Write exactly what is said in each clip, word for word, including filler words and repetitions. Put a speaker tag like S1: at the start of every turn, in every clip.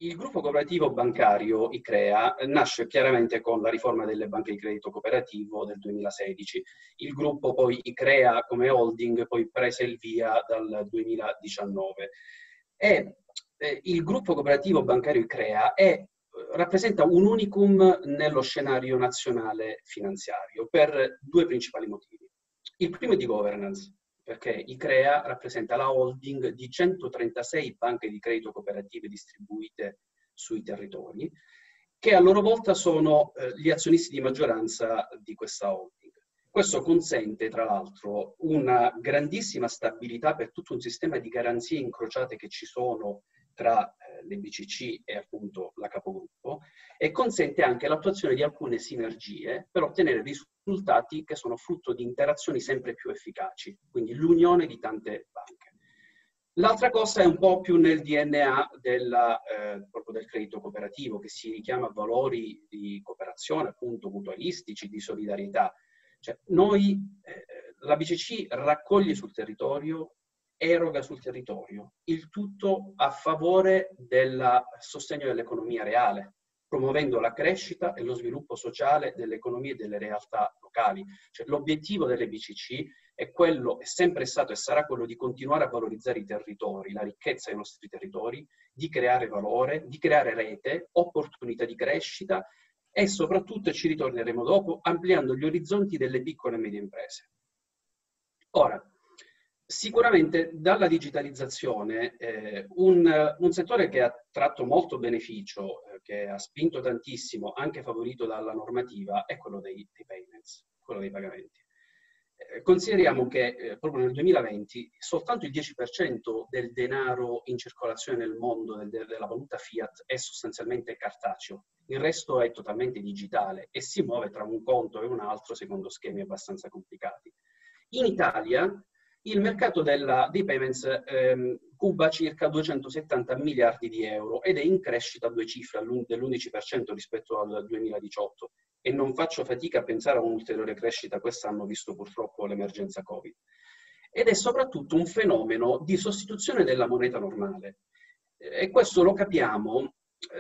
S1: il gruppo cooperativo bancario ICREA nasce chiaramente con la riforma delle banche di credito cooperativo del duemilasedici. Il gruppo poi ICREA come holding poi prese il via dal duemiladiciannove. E eh, il gruppo cooperativo bancario ICREA è, rappresenta un unicum nello scenario nazionale finanziario per due principali motivi. Il primo è di governance, perché ICREA rappresenta la holding di centotrentasei banche di credito cooperative distribuite sui territori, che a loro volta sono eh, gli azionisti di maggioranza di questa holding. Questo consente, tra l'altro, una grandissima stabilità per tutto un sistema di garanzie incrociate che ci sono tra eh, le B C C e appunto la capogruppo, e consente anche l'attuazione di alcune sinergie per ottenere risultati che sono frutto di interazioni sempre più efficaci, quindi l'unione di tante banche. L'altra cosa è un po' più nel D N A della, eh, proprio del credito cooperativo, che si richiama a valori di cooperazione, appunto mutualistici, di solidarietà. Cioè, noi, eh, la B C C raccoglie sul territorio, eroga sul territorio, il tutto a favore del sostegno dell'economia reale, promuovendo la crescita e lo sviluppo sociale delle economie e delle realtà locali. Cioè, l'obiettivo delle B C C è quello, è sempre stato e sarà quello di continuare a valorizzare i territori, la ricchezza dei nostri territori, di creare valore, di creare rete, opportunità di crescita e soprattutto, e ci ritorneremo dopo, ampliando gli orizzonti delle piccole e medie imprese. Ora, sicuramente dalla digitalizzazione eh, un, un settore che ha tratto molto beneficio, eh, che ha spinto tantissimo, anche favorito dalla normativa, è quello dei, dei payments, quello dei pagamenti. Eh, consideriamo che eh, proprio nel duemilaventi soltanto il dieci per cento del denaro in circolazione nel mondo del, della valuta fiat è sostanzialmente cartaceo, il resto è totalmente digitale e si muove tra un conto e un altro secondo schemi abbastanza complicati. In Italia il mercato della, dei payments ehm, cuba circa duecentosettanta miliardi di euro ed è in crescita a due cifre dell'undici per cento rispetto al duemiladiciotto, e non faccio fatica a pensare a un'ulteriore crescita quest'anno visto purtroppo l'emergenza Covid. Ed è soprattutto un fenomeno di sostituzione della moneta normale, e questo lo capiamo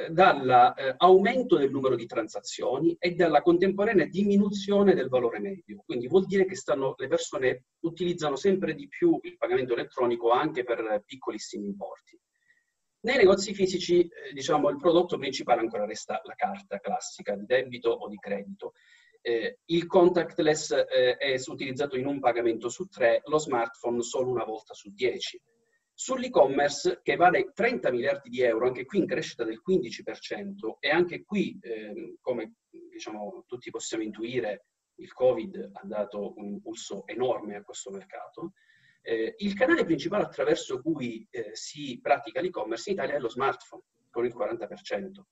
S1: dall'aumento del numero di transazioni e dalla contemporanea diminuzione del valore medio. Quindi vuol dire che stanno, le persone utilizzano sempre di più il pagamento elettronico anche per piccolissimi importi. Nei negozi fisici, eh, diciamo, il prodotto principale ancora resta la carta classica di debito o di credito. Eh, il contactless eh, è utilizzato in un pagamento su tre, lo smartphone solo una volta su dieci. Sull'e-commerce, che vale trenta miliardi di euro, anche qui in crescita del quindici per cento, e anche qui, eh, come diciamo, tutti possiamo intuire, il Covid ha dato un impulso enorme a questo mercato. Eh, il canale principale attraverso cui eh, si pratica l'e-commerce in Italia è lo smartphone, con il quaranta per cento.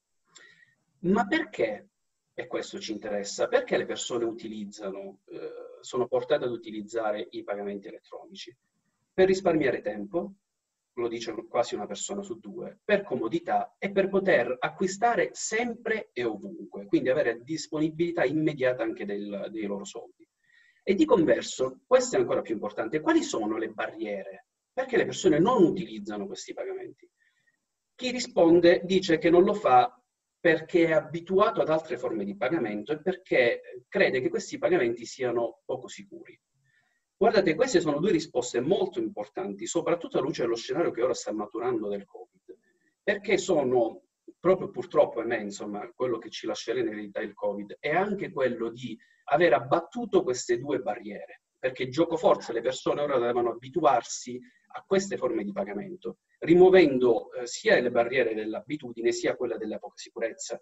S1: Ma perché, e questo ci interessa, perché le persone utilizzano, eh, sono portate ad utilizzare i pagamenti elettronici? Per risparmiare tempo, lo dice quasi una persona su due, per comodità e per poter acquistare sempre e ovunque, quindi avere disponibilità immediata anche del, dei loro soldi. E di converso, questo è ancora più importante, quali sono le barriere? Perché le persone non utilizzano questi pagamenti? Chi risponde dice che non lo fa perché è abituato ad altre forme di pagamento e perché crede che questi pagamenti siano poco sicuri. Guardate, queste sono due risposte molto importanti, soprattutto alla luce dello scenario che ora sta maturando del Covid, perché sono proprio purtroppo, ahimè, insomma, quello che ci lascerà in eredità il Covid, è anche quello di aver abbattuto queste due barriere, perché gioco forza le persone ora devono abituarsi a queste forme di pagamento, rimuovendo eh, sia le barriere dell'abitudine sia quella della poca sicurezza.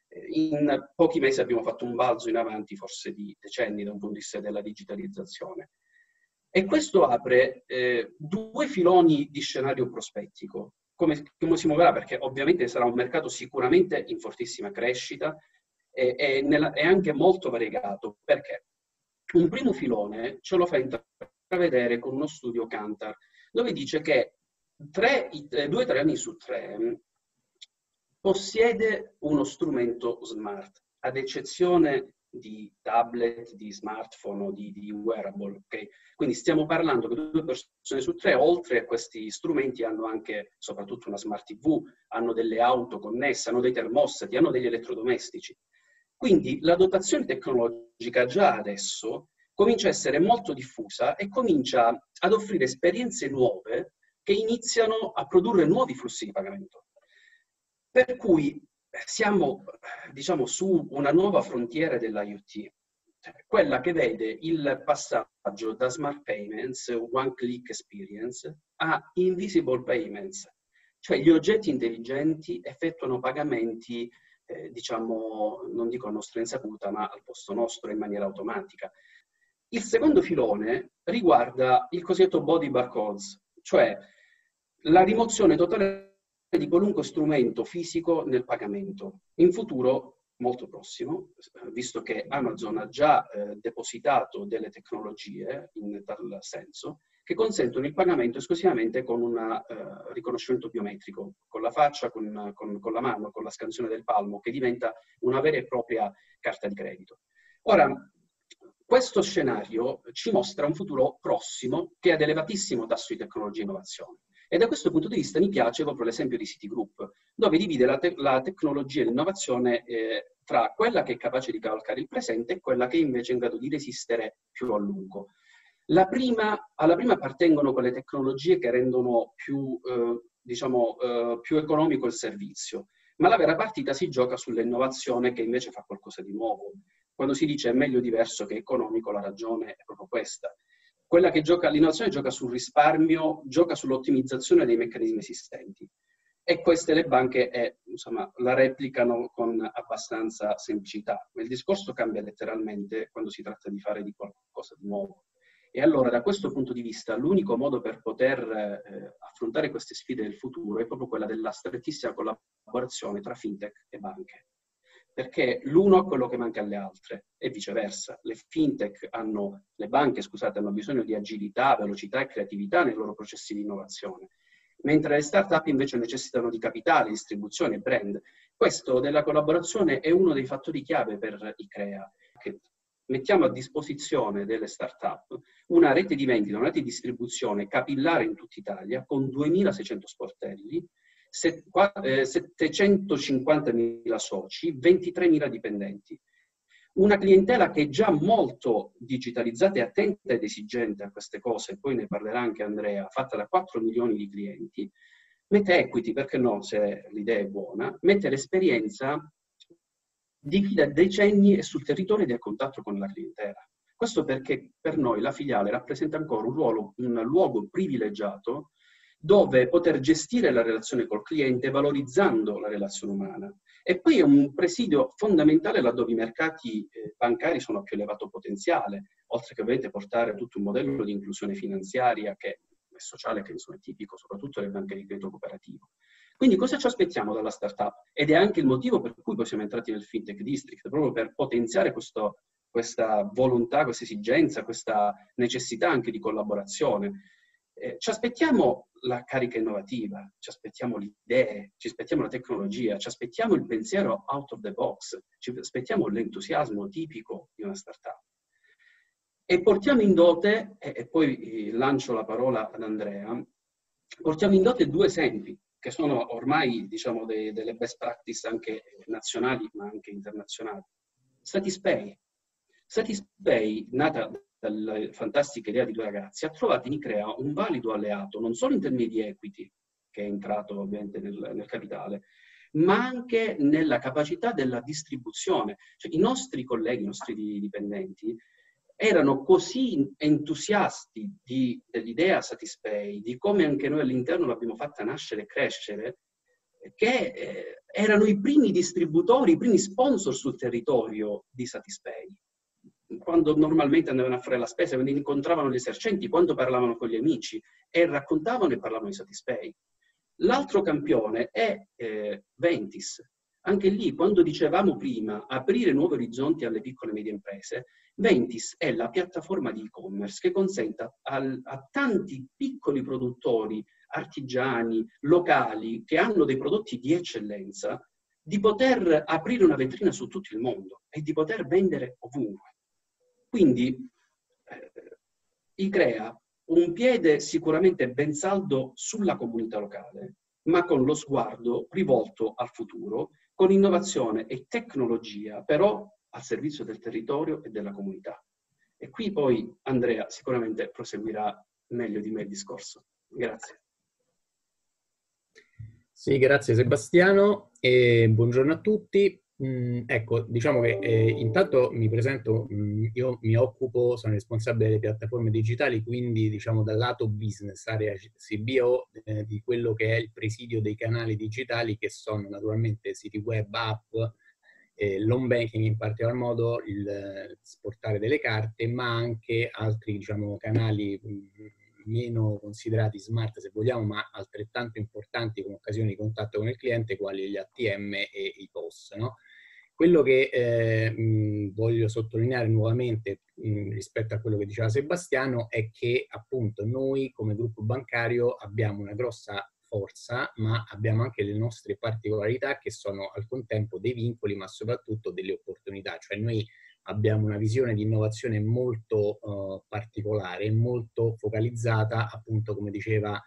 S1: In pochi mesi abbiamo fatto un balzo in avanti, forse di decenni, da un punto di vista della digitalizzazione. E questo apre eh, due filoni di scenario prospettico. Come, come si muoverà? Perché ovviamente sarà un mercato sicuramente in fortissima crescita e, e, nella, è anche molto variegato. Perché? Un primo filone ce lo fa intravedere con uno studio Kantar, dove dice che tre, due italiani su tre possiede uno strumento smart, ad eccezione di tablet, di smartphone o di, di wearable. Okay? Quindi stiamo parlando che due persone su tre, oltre a questi strumenti, hanno anche, soprattutto una smart tivù, hanno delle auto connesse, hanno dei termostati, hanno degli elettrodomestici. Quindi la dotazione tecnologica già adesso comincia a essere molto diffusa e comincia ad offrire esperienze nuove che iniziano a produrre nuovi flussi di pagamento. Per cui siamo, diciamo, su una nuova frontiera dell'IoT, quella che vede il passaggio da smart payments, one click experience, a invisible payments, cioè gli oggetti intelligenti effettuano pagamenti, eh, diciamo, non dico a nostra insaputa, ma al posto nostro in maniera automatica. Il secondo filone riguarda il cosiddetto body barcodes, cioè la rimozione totale di qualunque strumento fisico nel pagamento. In futuro molto prossimo, visto che Amazon ha già eh, depositato delle tecnologie in tal senso, che consentono il pagamento esclusivamente con un uh, riconoscimento biometrico, con la faccia, con, con, con la mano, con la scansione del palmo, che diventa una vera e propria carta di credito. Ora, questo scenario ci mostra un futuro prossimo che ha ad elevatissimo tasso di tecnologia e innovazione. E da questo punto di vista mi piace proprio l'esempio di Citigroup, dove divide la, te la tecnologia e l'innovazione eh, tra quella che è capace di cavalcare il presente e quella che invece è in grado di resistere più a lungo. La prima, alla prima appartengono quelle tecnologie che rendono più, eh, diciamo, eh, più economico il servizio, ma la vera partita si gioca sull'innovazione che invece fa qualcosa di nuovo. Quando si dice è meglio diverso che economico, la ragione è proprio questa. Quella che gioca, l'innovazione gioca sul risparmio, gioca sull'ottimizzazione dei meccanismi esistenti. E queste le banche eh, insomma, la replicano con abbastanza semplicità. Ma il discorso cambia letteralmente quando si tratta di fare di qualcosa di nuovo. E allora, da questo punto di vista, l'unico modo per poter eh, affrontare queste sfide del futuro è proprio quella della strettissima collaborazione tra fintech e banche. Perché l'uno ha quello che manca alle altre e viceversa. Le fintech hanno, le banche, scusate, hanno bisogno di agilità, velocità e creatività nei loro processi di innovazione, mentre le start-up invece necessitano di capitale, distribuzione e brand. Questo della collaborazione è uno dei fattori chiave per i CREA. Che mettiamo a disposizione delle start-up una rete di vendita, una rete di distribuzione capillare in tutta Italia con duemilaseicento sportelli, settecentocinquantamila soci, ventitremila dipendenti. Una clientela che è già molto digitalizzata e attenta ed esigente a queste cose, poi ne parlerà anche Andrea, fatta da quattro milioni di clienti, mette equity, perché no, se l'idea è buona, mette l'esperienza di chi da decenni è sul territorio ed è a contatto con la clientela. Questo perché per noi la filiale rappresenta ancora un ruolo, un luogo privilegiato dove poter gestire la relazione col cliente valorizzando la relazione umana. E poi è un presidio fondamentale laddove i mercati eh, bancari sono a più elevato potenziale, oltre che ovviamente portare tutto un modello di inclusione finanziaria che è sociale, che insomma è tipico soprattutto delle banche di credito cooperativo. Quindi cosa ci aspettiamo dalla startup? Ed è anche il motivo per cui poi siamo entrati nel FinTech District, proprio per potenziare questo, questa volontà, questa esigenza, questa necessità anche di collaborazione. Eh, ci aspettiamo la carica innovativa, ci aspettiamo le idee, ci aspettiamo la tecnologia, ci aspettiamo il pensiero out of the box, ci aspettiamo l'entusiasmo tipico di una startup. E portiamo in dote, e, e poi lancio la parola ad Andrea, portiamo in dote due esempi, che sono ormai, diciamo, dei, delle best practice anche nazionali, ma anche internazionali. Satispay. Satispay, nata dalla fantastica idea di due ragazzi, ha trovato in Icrea un valido alleato, non solo in termini di equity, che è entrato ovviamente nel, nel capitale, ma anche nella capacità della distribuzione. Cioè, i nostri colleghi, i nostri dipendenti, erano così entusiasti dell'idea Satispay, di come anche noi all'interno l'abbiamo fatta nascere e crescere, che eh, erano i primi distributori, i primi sponsor sul territorio di Satispay. Quando normalmente andavano a fare la spesa, quando incontravano gli esercenti, quando parlavano con gli amici e raccontavano e parlavano di Satispay. L'altro campione è eh, Ventis. Anche lì, quando dicevamo prima aprire nuovi orizzonti alle piccole e medie imprese, Ventis è la piattaforma di e-commerce che consente a, a tanti piccoli produttori, artigiani, locali, che hanno dei prodotti di eccellenza, di poter aprire una vetrina su tutto il mondo e di poter vendere ovunque. Quindi eh, ICREA un piede sicuramente ben saldo sulla comunità locale, ma con lo sguardo rivolto al futuro, con innovazione e tecnologia, però al servizio del territorio e della comunità. E qui poi Andrea sicuramente proseguirà meglio di me il discorso. Grazie.
S2: Sì, grazie Sebastiano e buongiorno a tutti. Mm, ecco, diciamo che eh, intanto mi presento, mm, io mi occupo, sono responsabile delle piattaforme digitali, quindi diciamo dal lato business, area C B O, eh, di quello che è il presidio dei canali digitali che sono naturalmente siti web, app, eh, l'home banking in particolar modo, il eh, sportare delle carte, ma anche altri diciamo canali mh, meno considerati smart se vogliamo, ma altrettanto importanti come occasioni di contatto con il cliente, quali gli A T M e i P O S, no? Quello che eh, mh, voglio sottolineare nuovamente mh, rispetto a quello che diceva Sebastiano è che appunto noi come gruppo bancario abbiamo una grossa forza, ma abbiamo anche le nostre particolarità che sono al contempo dei vincoli, ma soprattutto delle opportunità. Cioè noi abbiamo una visione di innovazione molto uh, particolare, molto focalizzata, appunto come diceva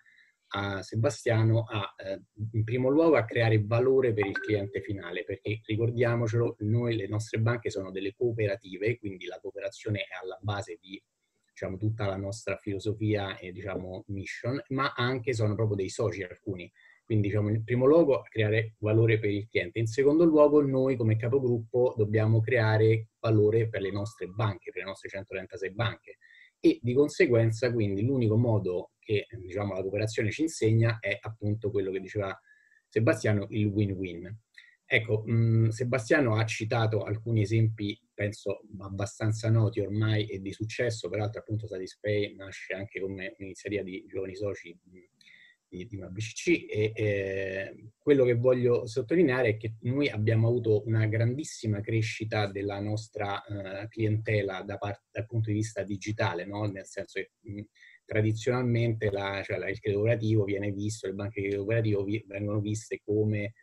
S2: a Sebastiano, a, eh, in primo luogo a creare valore per il cliente finale, perché ricordiamocelo, noi le nostre banche sono delle cooperative, quindi la cooperazione è alla base di diciamo, tutta la nostra filosofia e diciamo, mission, ma anche sono proprio dei soci alcuni. Quindi diciamo, in primo luogo creare valore per il cliente, in secondo luogo noi come capogruppo dobbiamo creare valore per le nostre banche, per le nostre centotrentasei banche e di conseguenza quindi l'unico modo che diciamo, la cooperazione ci insegna è appunto quello che diceva Sebastiano, il win-win. Ecco, mh, Sebastiano ha citato alcuni esempi, penso abbastanza noti ormai e di successo, peraltro appunto Satispay nasce anche come un'iniziativa di giovani soci mh, di, di una B C C e eh, quello che voglio sottolineare è che noi abbiamo avuto una grandissima crescita della nostra eh, clientela da parte, dal punto di vista digitale, no? Nel senso che mh, tradizionalmente la, cioè, la, il credito cooperativo viene visto, le banche di credito cooperativo vi, vengono viste come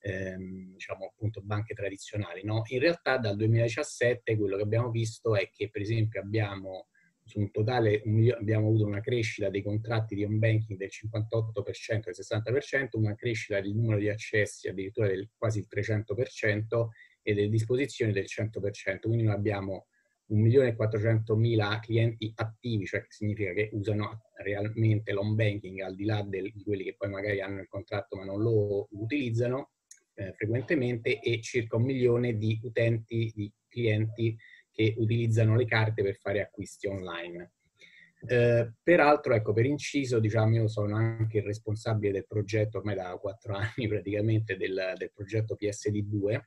S2: ehm, diciamo appunto banche tradizionali, no? In realtà dal duemiladiciassette quello che abbiamo visto è che per esempio abbiamo su un totale un, abbiamo avuto una crescita dei contratti di home banking del cinquantotto per cento e sessanta per cento, una crescita del numero di accessi addirittura del quasi il trecento per cento e delle disposizioni del cento per cento, quindi noi abbiamo un milione e quattrocentomila clienti attivi, cioè che significa che usano realmente l'home banking al di là del, di quelli che poi magari hanno il contratto ma non lo utilizzano eh, frequentemente, e circa un milione di utenti, di clienti che utilizzano le carte per fare acquisti online. Eh, peraltro, ecco, per inciso, diciamo, io sono anche il responsabile del progetto, ormai da quattro anni praticamente, del, del progetto P S D due,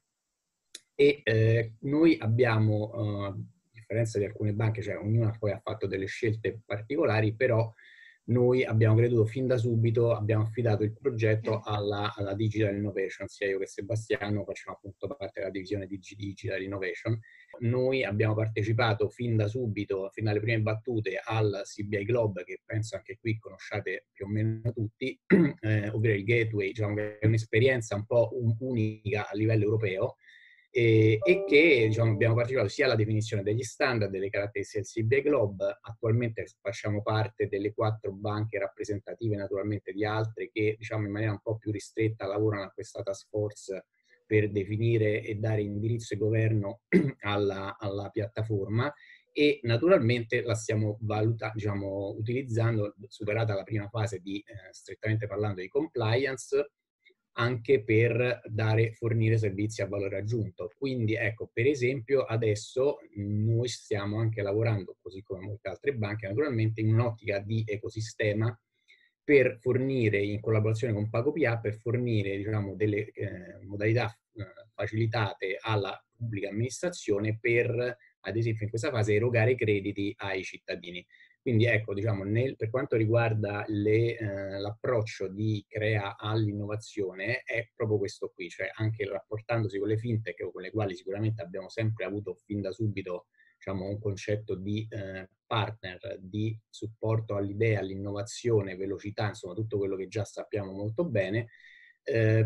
S2: e eh, noi abbiamo, eh, a differenza di alcune banche, cioè ognuna poi ha fatto delle scelte particolari, però noi abbiamo creduto fin da subito, abbiamo affidato il progetto alla, alla Digital Innovation, sia io che Sebastiano facciamo appunto parte della divisione di Digital Innovation. Noi abbiamo partecipato fin da subito, fin dalle prime battute, al C B I Globe, che penso anche qui conosciate più o meno tutti, eh, ovvero il Gateway, diciamo che è un'esperienza un po' un, unica a livello europeo, e, e che diciamo, abbiamo partecipato sia alla definizione degli standard, delle caratteristiche del C B I Globe. Attualmente facciamo parte delle quattro banche rappresentative naturalmente di altre che diciamo in maniera un po' più ristretta lavorano a questa task force per definire e dare indirizzo e governo alla, alla piattaforma, e naturalmente la stiamo valuta, diciamo, utilizzando, superata la prima fase di, eh, strettamente parlando, di compliance, anche per dare, fornire servizi a valore aggiunto. Quindi ecco, per esempio, adesso noi stiamo anche lavorando, così come molte altre banche, naturalmente, in un'ottica di ecosistema per fornire, in collaborazione con PagoPA, per fornire diciamo, delle eh, modalità eh, facilitate alla pubblica amministrazione per, ad esempio in questa fase, erogare crediti ai cittadini. Quindi ecco, diciamo, nel, per quanto riguarda eh, l'approccio di ICREA all'innovazione è proprio questo qui, cioè anche rapportandosi con le fintech, con le quali sicuramente abbiamo sempre avuto fin da subito diciamo, un concetto di eh, partner, di supporto all'idea, all'innovazione, velocità, insomma tutto quello che già sappiamo molto bene. Eh,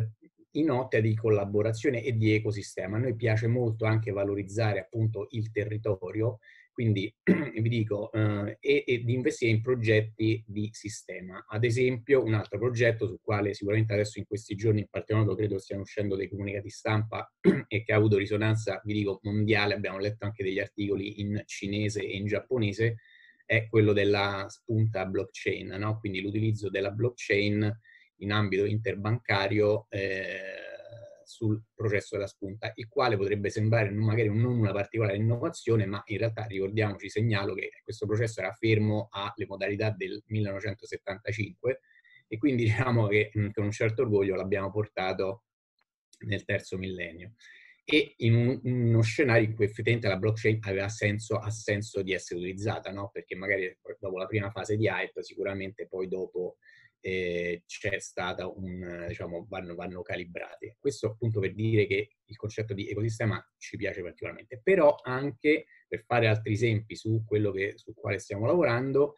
S2: in ottica di collaborazione e di ecosistema. A noi piace molto anche valorizzare appunto il territorio, quindi vi dico, eh, e, e di investire in progetti di sistema. Ad esempio, un altro progetto sul quale sicuramente adesso in questi giorni in particolar modo credo stiano uscendo dei comunicati stampa e che ha avuto risonanza, vi dico, mondiale, abbiamo letto anche degli articoli in cinese e in giapponese, è quello della spunta blockchain, no? Quindi l'utilizzo della blockchain in ambito interbancario eh, sul processo della spunta, il quale potrebbe sembrare magari non una particolare innovazione, ma in realtà ricordiamoci, segnalo che questo processo era fermo alle modalità del millenovecentosettantacinque e quindi diciamo che mh, con un certo orgoglio l'abbiamo portato nel terzo millennio. E in un, uno scenario in cui effettivamente la blockchain aveva senso, ha senso di essere utilizzata, no? Perché magari dopo la prima fase di hype, sicuramente poi dopo eh, c'è stata un, diciamo, vanno, vanno calibrati. Questo appunto per dire che il concetto di ecosistema ci piace particolarmente, però anche per fare altri esempi su quello che, su quale stiamo lavorando,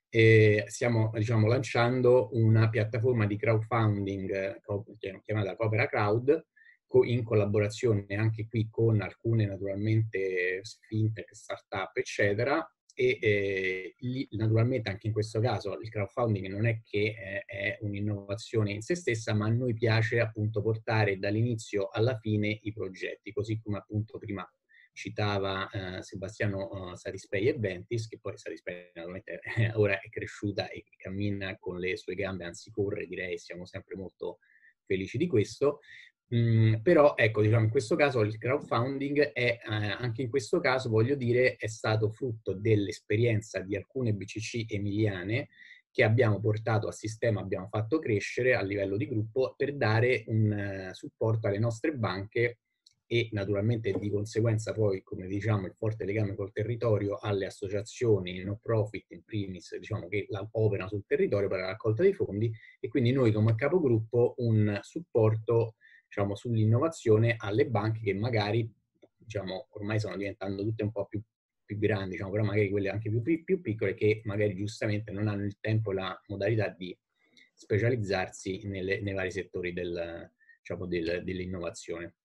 S2: eh, stiamo diciamo, lanciando una piattaforma di crowdfunding eh, chiamata Coopera Crowd, in collaborazione anche qui con alcune naturalmente fintech, startup, eccetera, e eh, lì, naturalmente anche in questo caso il crowdfunding non è che eh, è un'innovazione in se stessa, ma a noi piace appunto portare dall'inizio alla fine i progetti, così come appunto prima citava eh, Sebastiano uh, Satispay e Ventis, che poi Satispay naturalmente eh, ora è cresciuta e cammina con le sue gambe, anzi corre, direi, siamo sempre molto felici di questo. Mm, però ecco, diciamo, in questo caso il crowdfunding è, eh, anche in questo caso, voglio dire, è stato frutto dell'esperienza di alcune B C C emiliane che abbiamo portato a sistema, abbiamo fatto crescere a livello di gruppo per dare un uh, supporto alle nostre banche e naturalmente di conseguenza poi, come diciamo, il forte legame col territorio, alle associazioni no profit in primis, diciamo, che la, operano sul territorio per la raccolta dei fondi, e quindi noi come capogruppo un supporto, diciamo, sull'innovazione alle banche che magari, diciamo, ormai stanno diventando tutte un po' più, più grandi, diciamo, però magari quelle anche più, più piccole che magari giustamente non hanno il tempo e la modalità di specializzarsi nelle, nei vari settori del, diciamo, del, dell'innovazione.